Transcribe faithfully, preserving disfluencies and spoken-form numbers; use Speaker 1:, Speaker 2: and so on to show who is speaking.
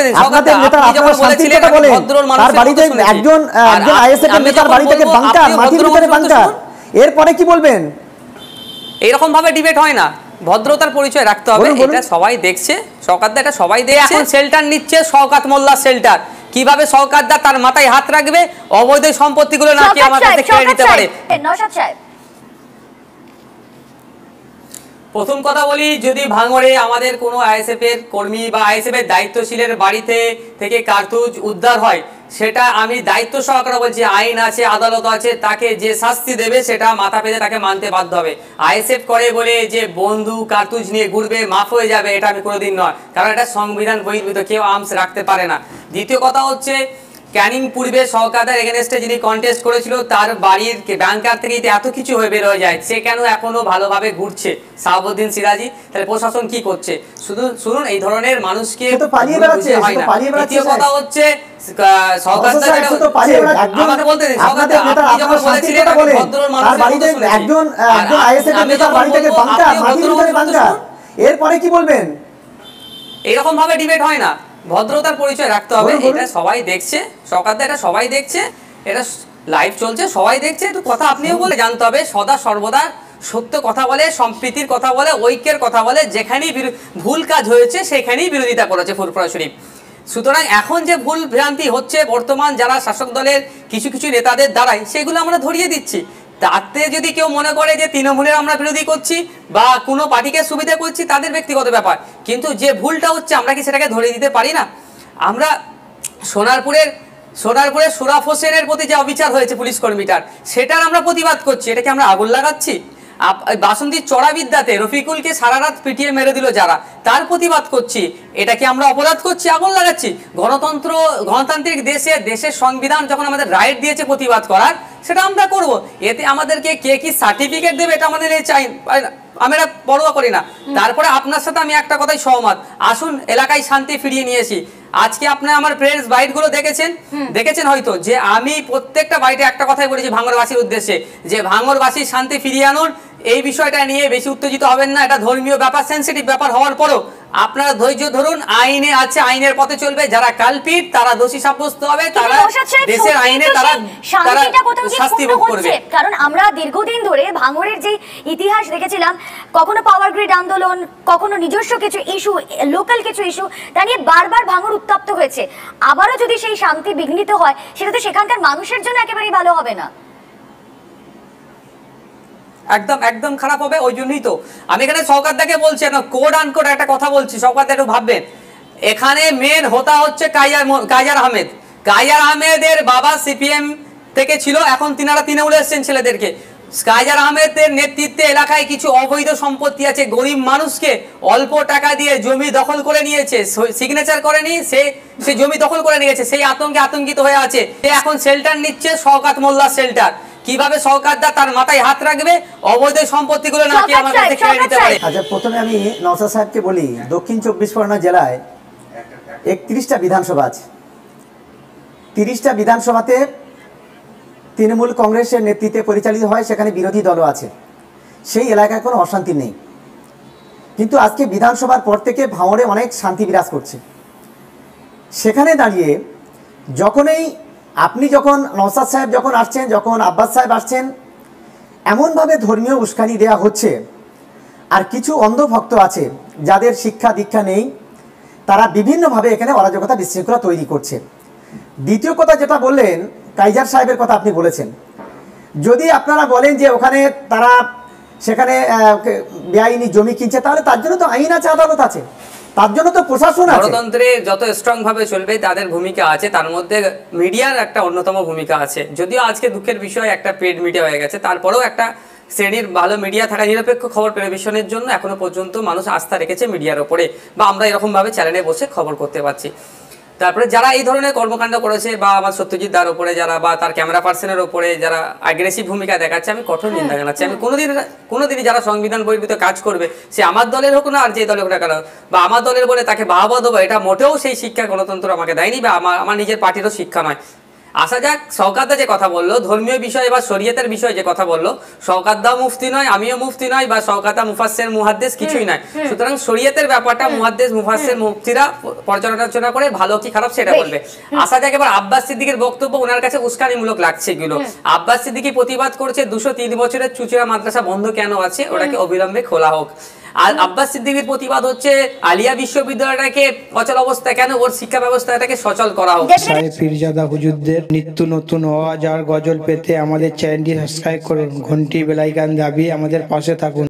Speaker 1: দিন, আপনাদের নেতা আপনারা শান্তির কথা বলেন, তার বাড়িতে একজন একজন আইএসএফ এর নেতার বাড়ি থেকে বাংকার, মাটির ভিতরে বাংকার, এরপরে কি বলবেন?
Speaker 2: এরকম ভাবে ডিবেট হয় না, ভদ্রতার পরিচয় রাখতে হবে। এটা সবাই দেখছে, শওকতদা এটা সবাই দেখছে। এখন শেল্টার নিচ্ছে শওকত মোল্লা শেল্টার, কিভাবে শওকতদা তার মাথায় হাত রাখবে, অবৈধ সম্পত্তিগুলো নাকি আমার কাছে কেড়ে নিতে পারে।
Speaker 3: নওশাদ সাহেব,
Speaker 2: প্রথম কথা বলি, যদি ভাঙড়ে আমাদের কোনো আইএসএফ এর কর্মী বা আইএসএফ এর দায়িত্বশীলের বাড়িতে থেকে কার্তুজ উদ্ধার হয়, সেটা আমি দায়িত্ব সহকারে বলছি, আইন আছে, আদালত আছে, তাকে যে শাস্তি দেবে সেটা মাথা পেতে তাকে মানতে বাধ্য হবে। আইএসএফ করে বলে যে বন্ধু কার্তুজ নিয়ে ঘুরবে, মাফ হয়ে যাবে, এটা আমি কোনোদিন নয়, কারণ এটা সংবিধান বহির্ভূত, কেউ আর্মস রাখতে পারে না। দ্বিতীয় কথা হচ্ছে, ক্যানিং পূর্বে শওকতদার এগেনস্টে যিনি কন্টেস্ট করেছিল, তার বাড়ির ব্যাংকার থেকে এত কিছু হয়ে বের হয়ে যায়, সে কেন এখনো ভালোভাবে ঘুরছে শাহাবুদ্দিন সিরাজি? তাহলে প্রশাসন কি করছে? শুধু শুনুন, এই ধরনের মানুষকে হয় না। দ্বিতীয় কথা হচ্ছে, আমাকে বলতে দিন, শওকতদা আপনি যখন বলেছিলেন ভদ্র মানুষের
Speaker 1: একজন একজন আইএসএফ এর নেতার বাড়ি থেকে বাংকার, মাটির ভিতরে বাংকার, এরপরে কি বলবেন?
Speaker 2: এরকম ভাবে ডিবেট হয় না, ভদ্রতার পরিচয় রাখতে হবে। এটা সবাই দেখছে, শওকতদা এটা সবাই দেখছে, এটা লাইভ চলছে, সবাই দেখছে। একটু কথা আপনিও বলে জানতে হবে, সদা সর্বদা সত্য কথা বলে, সম্প্রীতির কথা বলে, ঐক্যের কথা বলে, যেখানেই ভুল কাজ হয়েছে সেখানেই বিরোধিতা করেছে ফুরফুরা শরীফ। সুতরাং এখন যে ভুল ভ্রান্তি হচ্ছে বর্তমান যারা শাসক দলের কিছু কিছু নেতাদের দ্বারাই, সেগুলো আমরা ধরিয়ে দিচ্ছি। তাতে যদি কেউ মনে করে যে তৃণমূলের আমরা বিরোধী করছি বা কোনো পার্টিকে সুবিধা করছি, তাদের ব্যক্তিগত ব্যাপার, কিন্তু যে ভুলটা হচ্ছে আমরা কি সেটাকে ধরিয়ে দিতে পারি না? আমরা সোনারপুরের সোনারপুরের সুরাফ হোসেনের প্রতি যে অবিচার হয়েছে পুলিশ কর্মীটার, সেটার আমরা প্রতিবাদ করছি, এটাকে আমরা আগুন লাগাচ্ছি? বাসন্তীর চড়াবিদ্যাতে রফিকুলকে সারা রাত পিটিয়ে মেরে দিল যারা, তার প্রতিবাদ করছি, এটা কি আমরা অপরাধ করছি, আগুন লাগাচ্ছি? গণতন্ত্র গণতান্ত্রিক দেশে, দেশের সংবিধান যখন আমাদের রাইট দিয়েছে প্রতিবাদ করার, সেটা আমরা করব। এতে আমাদেরকে কে কি সার্টিফিকেট দেবে এটা আমাদের চাই, আমরা পরোয়া করি না। তারপরে আপনার সাথে আমি একটা কথাই সহমত, আসুন এলাকায় শান্তি ফিরিয়ে নিয়ে আসি। আজকে আপনি আমার প্রেস বাইট গুলো দেখেছেন দেখেছেন হয়তো, যে আমি প্রত্যেকটা বাইটে একটা কথাই বলেছি ভাঙড়বাসীর উদ্দেশ্যে, যে ভাঙড়বাসীর শান্তি ফিরিয়ে আনুন। এই বিষয়টা নিয়ে বেশি উত্তেজিত হবেন না, এটা ধর্মীয় ব্যাপার, সেন্সিটিভ ব্যাপার হওয়ার পরও আপনারা ধৈর্য ধরুন, আইনে আছে, আইনের পথে চলবে, যারা কালপিট তারা দোষী সাব্যস্ত হবে, তারা দেশের আইনে তারা তারা শাস্তি ভোগ করবে।
Speaker 3: কারণ আমরা দীর্ঘদিন ধরে ভাঙড়ের যে ইতিহাস দেখেছিলাম, কখনো পাওয়ার গ্রিড আন্দোলন, কখনো নিজস্ব কিছু ইস্যু, লোকাল কিছু ইস্যু, তা নিয়ে বারবার ভাঙড় উত্তপ্ত হয়েছে। আবারও যদি সেই শান্তি বিঘ্নিত হয়, সেটা তো সেখানকার মানুষের জন্য একেবারেই ভালো হবে না,
Speaker 2: একদম একদম খারাপ হবে। ওই জন্যই তো আমি এখানে শওকতদাকে বলছি, না কোড আনকোড একটা কথা বলছি, শওকতদা একটু ভাববেন। এখানে মেন হোতা হচ্ছে কাইয়ার কাইয়ার আহমেদ। কাইয়ার আহমেদের বাবা সিপিএম থেকে ছিল, এখন তিনারা তৃণমূলে এসেছেন ছেলেদেরকে। কাইয়ার আহমেদের নেতৃত্বে এলাকায় কিছু অবৈধ সম্পত্তি আছে, গরিব মানুষকে অল্প টাকা দিয়ে জমি দখল করে নিয়েছে, সিগনেচার করেনি, সে সে জমি দখল করে নিয়েছে, সেই আতঙ্কে আতঙ্কিত হয়ে আছে। এখন শেল্টার নিচ্ছে শওকত মোল্লা শেল্টার, কিভাবে শওকতদা তার মাথায় হাত রাখবে, অবৈধ সম্পত্তিগুলো নাকি আমার কাছে কেড়ে নিতে পারে।
Speaker 1: আচ্ছা, প্রথমে আমি নওশাদ সাহেবকে বলি, দক্ষিণ চব্বিশ পরগনা জেলায় একত্রিশটা বিধানসভা আছে, তিরিশটা বিধানসভাতে তৃণমূল কংগ্রেসের নেতৃত্বে পরিচালিত হয়, সেখানে বিরোধী দলও আছে, সেই এলাকায় কোনো অশান্তি নেই। কিন্তু আজকে বিধানসভার পর থেকে ভাঙড়ে অনেক শান্তি বিরাজ করছে। সেখানে দাঁড়িয়ে যখনই আপনি যখন নওশাদ সাহেব যখন আসছেন, যখন আব্বাস সাহেব আসছেন, এমনভাবে ধর্মীয় উস্কানি দেওয়া হচ্ছে। আর কিছু অন্ধভক্ত আছে যাদের শিক্ষা দীক্ষা নেই, তারা বিভিন্নভাবে এখানে অরাজকতা বিশৃঙ্খলা তৈরি করছে। দ্বিতীয় কথা যেটা বললেন, কাইজার সাহেবের কথা আপনি বলেছেন, যদি আপনারা বলেন যে ওখানে তারা সেখানে বেআইনি জমি কিনছে, তাহলে তার জন্য তো আইন আছে, আদালত আছে, তার জন্য তো প্রশাসন আছে।
Speaker 2: গণতন্ত্রে যত স্ট্রং ভাবে চলবে তাদের ভূমিকা আছে, তার মধ্যে মিডিয়ার একটা অন্যতম ভূমিকা আছে। যদিও আজকে দুঃখের বিষয় একটা পেড মিডিয়া হয়ে গেছে, তারপরেও একটা শ্রেণীর ভালো মিডিয়া থাকা, নিরপেক্ষ খবর পরিবেশনের জন্য এখনো পর্যন্ত মানুষ আস্থা রেখেছে মিডিয়ার ওপরে, বা আমরা এরকম ভাবে চ্যানেলে বসে খবর করতে পারছি। তারপরে যারা এই ধরনের কর্মকাণ্ড করেছে, বা আমার সত্যজিৎ দার উপরে যারা, বা তার ক্যামেরা পার্সনের উপরে যারা অ্যাগ্রেসিভ ভূমিকা দেখাচ্ছে, আমি কঠোর নিন্দা জানাচ্ছি। আমি কোনোদিন কোনোদিনই যারা সংবিধান বহির্ভূত কাজ করবে, সে আমার দলের হোক না আর যে দলের হোক না কেন, বা আমার দলের বলে তাকে বাহবা দেবো, এটা মোটেও সেই শিক্ষা গণতন্ত্র আমাকে দেয়নি, বা আমার আমার নিজের পার্টিরও শিক্ষা নয়। আসা যাক শওকতদা যে কথা বললো ধর্মীয় বিষয় বা শরীয়তের বিষয়ে যে কথা বললো, শওকতদাও মুফতি নয়, আমিও মুফতি নয়, বা শওকতদা মুফাসসির মুহাদ্দিস কিছুই নয়। সুতরাং শরীয়তের ব্যাপারটা মুহাদ্দিস মুফাসসির মুফতিরা পর্যালোচনা করে ভালো কি খারাপ সেটা বলবে। আসা যাক এবার আব্বাস সিদ্দিকীর বক্তব্য, ওনার কাছে উস্কানিমূলক লাগছে এগুলো। আব্বাস সিদ্দিকী প্রতিবাদ করছে দুশো তিন বছরের চুচুড়া মাদ্রাসা বন্ধ কেন আছে, ওটাকে অবিলম্বে খোলা হোক। আর আব্বাস সিদ্দিকীর প্রতিবাদ হচ্ছে আলিয়া বিশ্ববিদ্যালয়টাকে অচল অবস্থা কেন, ওর শিক্ষা ব্যবস্থাটাকে সচল করা হোক।
Speaker 4: সাহেব পীরজাদা হুজুরদের নিত্য নতুন ওয়াজ আর গজল পেতে আমাদের চ্যানেলটি সাবস্ক্রাইব করুন, ঘন্টি বেলাইকান দাবি আমাদের পাশে থাকুন।